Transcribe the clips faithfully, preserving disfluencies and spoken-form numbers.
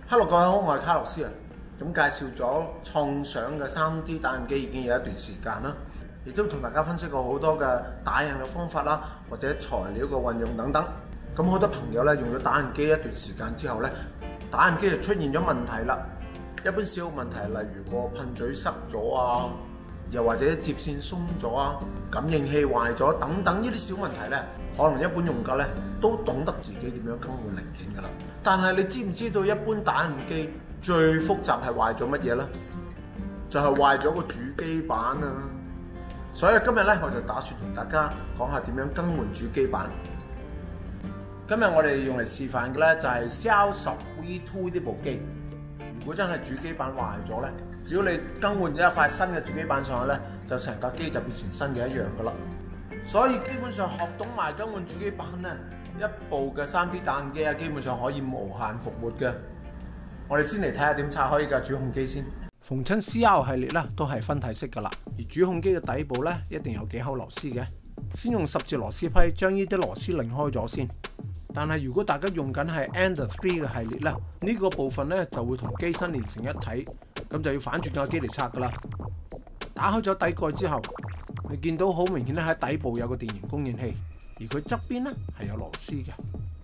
Hello， 各位好，我係卡洛斯啊。咁介紹咗創想嘅 三 D 打印機已經有一段時間啦，亦都同大家分析過好多嘅打印嘅方法啦，或者材料嘅運用等等。咁好多朋友咧用咗打印機一段時間之後咧，打印機就出現咗問題啦。一般小問題，例如個噴嘴塞咗啊，又或者接線鬆咗啊，感應器壞咗等等呢啲小問題咧，可能一般用家咧都懂得自己點樣更換零件㗎啦。但係你知唔知道一般打印機最複雜係壞咗乜嘢咧？就係壞咗個主機板啊！所以今日咧我就打算同大家講下點樣更換主機板。今日我哋用嚟示範嘅咧就係 C R 十 V 二 呢部機。如果真係主機板壞咗咧，只要你更換咗一塊新嘅主機板上去咧，就成架機就變成新嘅一樣噶啦。所以基本上學懂埋更換主機板咧，一部嘅 三 D 打印機啊，基本上可以無限復活嘅。我哋先嚟睇下點拆開呢架主控機先。逢親 C R 系列咧都係分體式噶啦，而主控機嘅底部咧一定有幾口螺絲嘅。先用十字螺絲批將呢啲螺絲擰開咗先。但係如果大家用緊係 Ender 三嘅系列咧，呢、這個部分咧就會同機身連成一體，咁就要反轉架機嚟拆噶啦。打開咗底蓋之後，你見到好明顯咧喺底部有個電源供應器，而佢側邊咧係有螺絲嘅。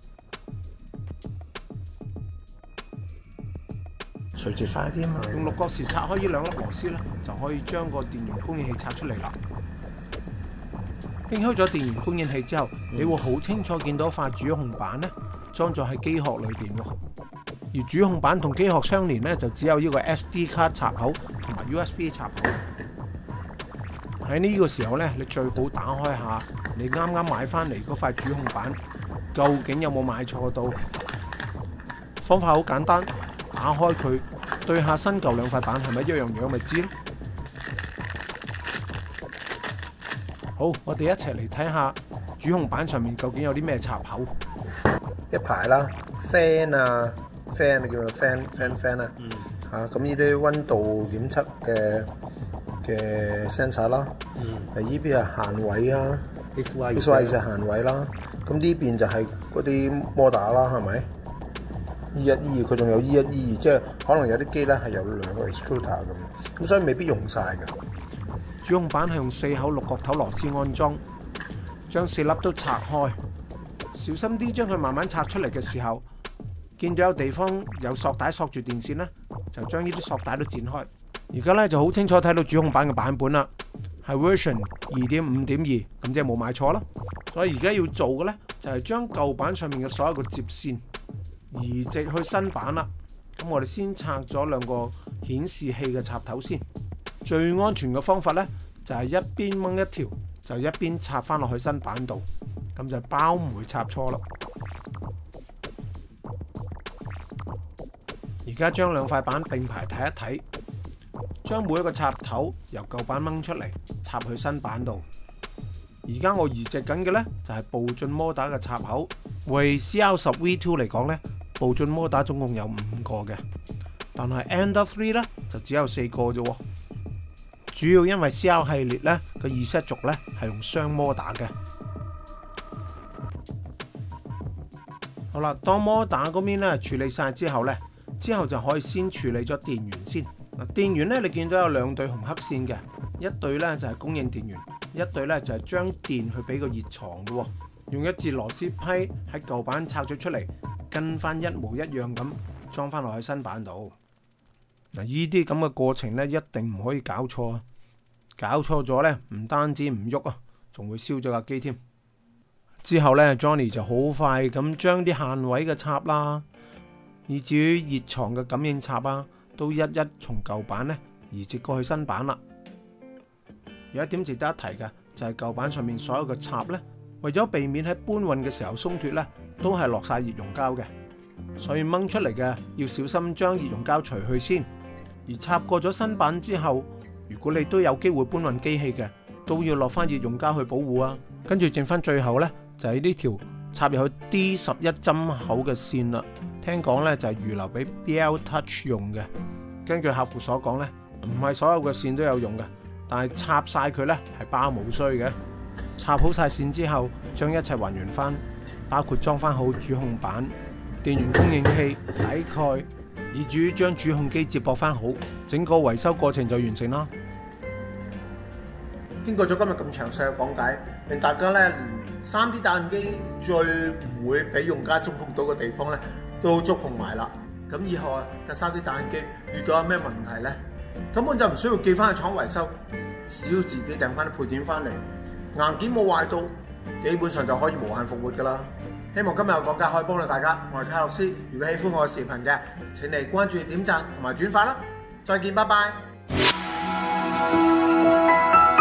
隨住快啲啊！用六角匙拆開呢兩粒螺絲咧，就可以將個電源供應器拆出嚟啦。拎開咗電源供應器之後，你會好清楚見到塊主控板咧裝咗喺機殼裏邊喎。而主控板同機殼相連咧，就只有呢個 S D 卡插口同埋 U S B 插口。喺呢個時候咧，你最好打開下你啱啱買翻嚟嗰塊主控板，究竟有冇買錯到？方法好簡單，打開佢對下新舊兩塊板係咪一樣樣咪知咯。好，我哋一齊嚟睇下主控板上面究竟有啲咩插口。一排啦 ，fan 啊 ，fan 叫做 fan fan fan 啊，嚇咁呢啲溫度檢測嘅嘅 sensor 啦，誒呢邊係限位啊 ，this way 就限位啦，咁呢邊就係嗰啲摩打啦，係咪 ？E 一 E 二佢仲有 E 一 E 二，即係可能有啲機咧係有兩個 extruder 咁，咁所以未必用晒嘅。主控板係用四口六角頭螺絲安裝，將四粒都拆開，小心啲將佢慢慢拆出嚟嘅時候，見到有地方有索帶索住電線咧，就將呢啲索帶都剪開。而家咧就好清楚睇到主控板嘅版本啦，係 version 二點五點二，咁即係冇買錯啦。所以而家要做嘅咧就係將舊版上面嘅所有嘅接線移植去新版啦。咁我哋先拆咗兩個顯示器嘅插頭先。最安全嘅方法咧，就係一邊掹一條，就一邊插翻落去新版度，咁就包唔會插錯啦。而家將兩塊板並排睇一睇，將每一個插頭由舊版掹出嚟，插去新版度。而家我移植緊嘅咧，就係步進摩打嘅插口。為 C R 十 V 二 嚟講咧，步進摩打總共有五個嘅，但係 Ender 三咧就只有四個啫喎。主要因為 C R 系列咧個 Z 軸咧係用雙摩打嘅。好啦，當摩打嗰邊咧處理晒之後咧，之後就可以先處理咗電源先。嗱，電源咧你見到有兩對紅黑線嘅，一對咧就係供應電源，一對咧就係將電去俾個熱床嘅。用一節螺絲批喺舊版拆咗出嚟，跟翻一模一樣咁裝翻落去新版度。嗱，呢啲咁嘅過程咧，一定唔可以搞錯啊！搞錯咗咧，唔單止唔喐啊，仲會燒咗架機添。之後咧 ，Johnny 就好快咁將啲限位嘅插啦，以至於熱床嘅感應插啊，都一一從舊版咧移植過去新版啦。有一點值得一提嘅就係舊版上面所有嘅插咧，為咗避免喺搬運嘅時候鬆脱咧，都係落晒熱熔膠嘅，所以掹出嚟嘅要小心將熱熔膠除去先。而插過咗新版之後，如果你都有機會搬運機器嘅，都要落翻熱熔膠去保護啊。跟住剩翻最後呢，就係呢條插入去 D 十一針口嘅線啦。聽講呢，就係預留俾 B L Touch 用嘅。根據客戶所講呢，唔係所有嘅線都有用嘅，但係插晒佢呢係包冇衰嘅。插好晒線之後，將一切還原翻，包括裝翻好主控板、電源供應器、底蓋。 業主將主控機接駁翻好，整個維修過程就完成啦。經過咗今日咁詳細嘅講解，令大家咧連 三 D 打印機最唔會俾用家觸碰到嘅地方咧，都觸碰埋啦。咁以後啊，嘅 三 D 打印機遇到有咩問題咧，根本就唔需要寄翻去廠維修，只要自己訂翻啲配件翻嚟，硬件冇壞到，基本上就可以無限復活噶啦。希望今日嘅講解可以幫到大家。我係卡洛斯，如果喜歡我嘅視頻嘅，請你關注、點讚同埋轉發啦。再見，拜拜。